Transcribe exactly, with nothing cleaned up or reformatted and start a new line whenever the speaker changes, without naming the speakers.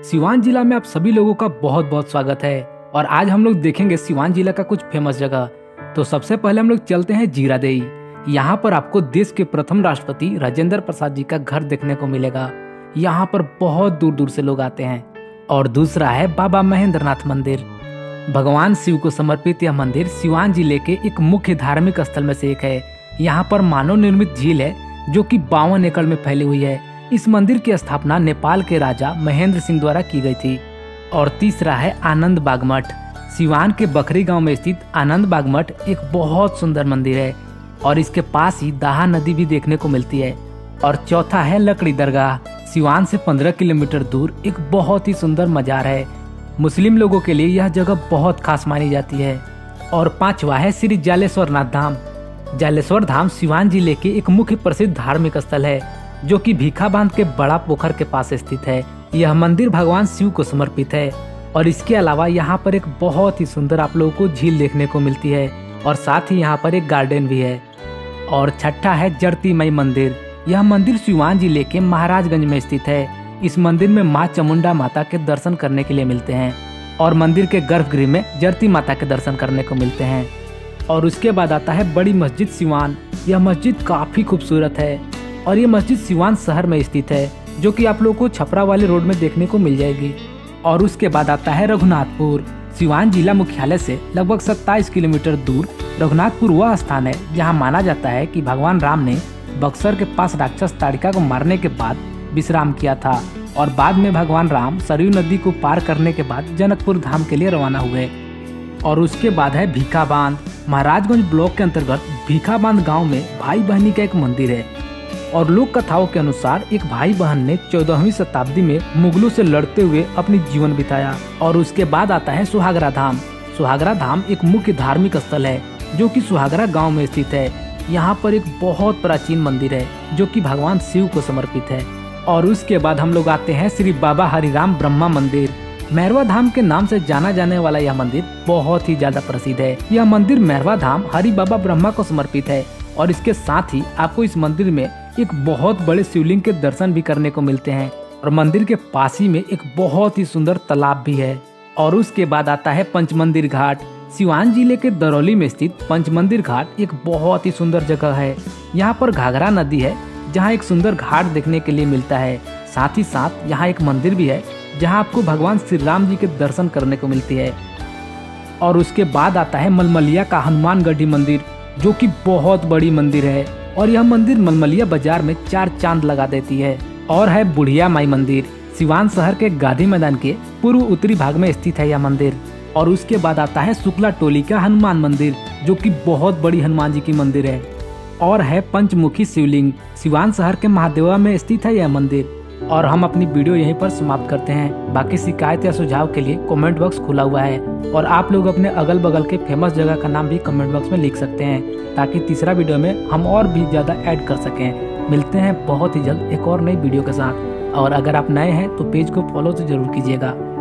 सिवान जिला में आप सभी लोगों का बहुत बहुत स्वागत है और आज हम लोग देखेंगे सिवान जिला का कुछ फेमस जगह। तो सबसे पहले हम लोग चलते हैं जीरादेई। यहाँ पर आपको देश के प्रथम राष्ट्रपति राजेंद्र प्रसाद जी का घर देखने को मिलेगा। यहाँ पर बहुत दूर दूर से लोग आते हैं। और दूसरा है बाबा महेंद्रनाथ मंदिर। भगवान शिव को समर्पित यह मंदिर सिवान जिले के एक मुख्य धार्मिक स्थल में से एक है। यहाँ पर मानव निर्मित झील है जो कि बावन एकड़ में फैली हुई है। इस मंदिर की स्थापना नेपाल के राजा महेंद्र सिंह द्वारा की गई थी। और तीसरा है आनंद बाग मठ। सिवान के बखरी गांव में स्थित आनंद बाग मठ एक बहुत सुंदर मंदिर है और इसके पास ही दाहा नदी भी देखने को मिलती है। और चौथा है लकड़ी दरगाह। सिवान से पंद्रह किलोमीटर दूर एक बहुत ही सुंदर मजार है। मुस्लिम लोगों के लिए यह जगह बहुत खास मानी जाती है। और पांचवा है श्री जालेश्वर नाथ धाम। जालेश्वर धाम सिवान जिले के एक मुख्य प्रसिद्ध धार्मिक स्थल है जो कि भीखा बांध के बड़ा पोखर के पास स्थित है। यह मंदिर भगवान शिव को समर्पित है। और इसके अलावा यहाँ पर एक बहुत ही सुंदर आप लोगों को झील देखने को मिलती है और साथ ही यहाँ पर एक गार्डन भी है। और छठा है जड़ती मई मंदिर। यह मंदिर सिवान जिले के महाराजगंज में स्थित है। इस मंदिर में माँ चामुंडा माता के दर्शन करने के लिए मिलते हैं और मंदिर के गर्भगृह में जड़ती माता के दर्शन करने को मिलते हैं। और उसके बाद आता है बड़ी मस्जिद सिवान। यह मस्जिद काफी खूबसूरत है और ये मस्जिद सिवान शहर में स्थित है जो कि आप लोगों को छपरा वाले रोड में देखने को मिल जाएगी। और उसके बाद आता है रघुनाथपुर। सिवान जिला मुख्यालय से लगभग सत्ताईस किलोमीटर दूर रघुनाथपुर वह स्थान है जहां माना जाता है कि भगवान राम ने बक्सर के पास राक्षस ताड़िका को मारने के बाद विश्राम किया था और बाद में भगवान राम सरयू नदी को पार करने के बाद जनकपुर धाम के लिए रवाना हुए। और उसके बाद है भीखा बांध। महाराजगंज ब्लॉक के अंतर्गत भीखा बांध गाँव में भाई बहनी का एक मंदिर है। और लोक कथाओं के अनुसार एक भाई बहन ने चौदहवीं शताब्दी में मुगलों से लड़ते हुए अपनी जीवन बिताया। और उसके बाद आता है सुहागरा धाम। सुहागरा धाम एक मुख्य धार्मिक स्थल है जो कि सुहागरा गांव में स्थित है। यहाँ पर एक बहुत प्राचीन मंदिर है जो कि भगवान शिव को समर्पित है। और उसके बाद हम लोग आते हैं श्री बाबा हरिराम ब्रह्मा मंदिर। मैरवा धाम के नाम से जाना जाने वाला यह मंदिर बहुत ही ज्यादा प्रसिद्ध है। यह मंदिर मैरवा धाम हरि बाबा ब्रह्मा को समर्पित है। और इसके साथ ही आपको इस मंदिर में एक बहुत बड़े शिवलिंग के दर्शन भी करने को मिलते हैं। और मंदिर के पास ही में एक बहुत ही सुंदर तालाब भी है। और उसके बाद आता है पंचमंदिर घाट। सिवान जिले के दरौली में स्थित पंचमंदिर घाट एक बहुत ही सुंदर जगह है। यहाँ पर घाघरा नदी है जहाँ एक सुंदर घाट देखने के लिए मिलता है। साथ ही साथ यहाँ एक मंदिर भी है जहाँ आपको भगवान श्री राम जी के दर्शन करने को मिलती है। और उसके बाद आता है मलमलिया का हनुमानगढ़ी मंदिर जो कि बहुत बड़ी मंदिर है। और यह मंदिर मलमलिया बाजार में चार चांद लगा देती है। और है बुढ़िया माई मंदिर। सिवान शहर के गांधी मैदान के पूर्व उत्तरी भाग में स्थित है यह मंदिर। और उसके बाद आता है शुक्ला टोली का हनुमान मंदिर जो कि बहुत बड़ी हनुमान जी की मंदिर है। और है पंचमुखी शिवलिंग। सिवान शहर के महादेवा में स्थित है यह मंदिर। और हम अपनी वीडियो यहीं पर समाप्त करते हैं। बाकी शिकायत या सुझाव के लिए कमेंट बॉक्स खुला हुआ है और आप लोग अपने अगल बगल के फेमस जगह का नाम भी कमेंट बॉक्स में लिख सकते हैं ताकि तीसरा वीडियो में हम और भी ज़्यादा ऐड कर सकें। मिलते हैं बहुत ही जल्द एक और नई वीडियो के साथ। और अगर आप नए हैं तो पेज को फॉलो तो जरूर कीजिएगा।